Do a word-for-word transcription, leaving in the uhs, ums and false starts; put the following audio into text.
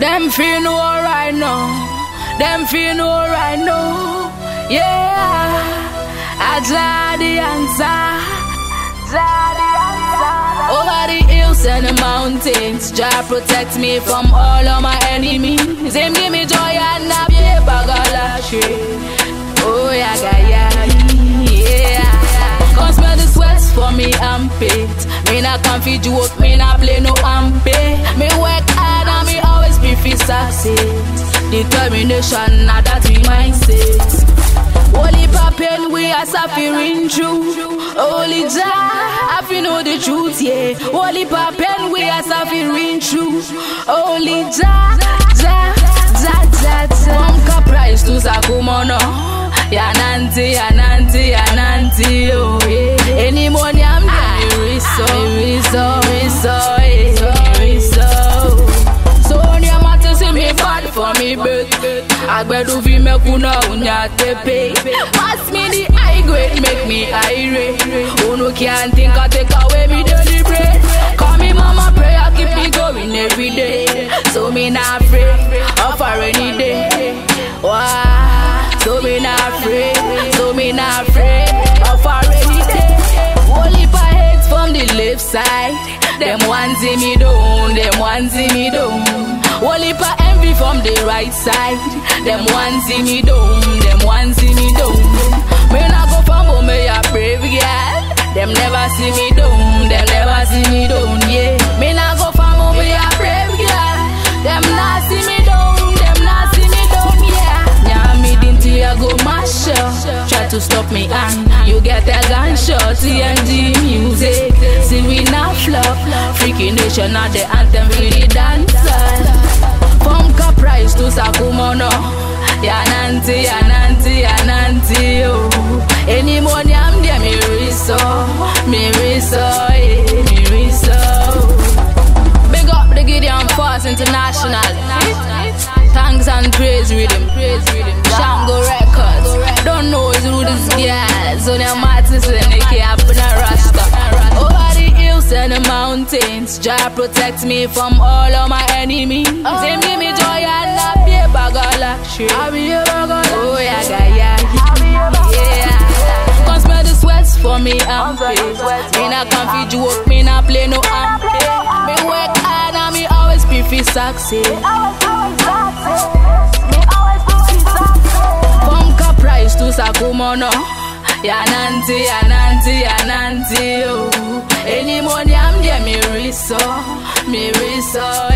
Them feel no right now. Them feel no right now. Yeah, I got the answer. Over the hills and the mountains, Jah protect me from all of my enemies. Him give me joy and a paper galaxy. Oh yeah, yeah, yeah. Cause me the sweats for me armpit. Me not comfy joke, me not play no armpit. Me work hard and me always be fi success. Determination, now that we mindset. Holy pain we are suffering through. Holy Jah, if you know the truth, yeah. Holy pain we are suffering through. Holy Jah, Jah, Jah, Jah, Jah. Mom price to Sakumono. Yananti, Yananti, Yananti, oh yeah. Any money I'm getting, me so, me so, me so, me so. So on your matter say me bad for me, but I better be me kuna unya tepe. Pass me the high grade, make me irate. Who no can't think I take away me daily bread. Call me mama prayer, keep me going every day. So me not afraid of a rainy day. Wow, so me not afraid, so me not afraid of a rainy day. Holy pa heads from the left side. Them ones in me down, them ones in me down. Holy pa envy from the right side. Them ones in me down, them ones in me down. Me not go from home, me a brave girl. Them never see me down, them never see me down, yeah. Me not go from home, me a brave girl. Them not see me down, them not see me down, yeah. Now me didn't I go mash up. Try to stop me and you get a gunshot. T N G music, see we not flop. Freaky Nation not the anthem for the dancer. From Caprice to Sakumono. Yananti, Yananti, Yananti, oh. Any money I'm there, me riso, me riso, yeah, me riso. Big up the Gideon Force International. Thanks and praise rhythm. Shango Records. Don't know who this girl. So them artists and they can't put a rasta. Over the hills and the mountains, Jah protect me from all of my enemies. Same give me joy and a paper galaxy. Oh yeah, yeah, yeah. Cause me the sweats for me armpit. Me not comfy joke, me not play no armpit. Me work hard and me always be fi success. From Caprice to Sakumono. Yananti, Yananti, Yananti, oh. Any money I'm there, me riso, me riso.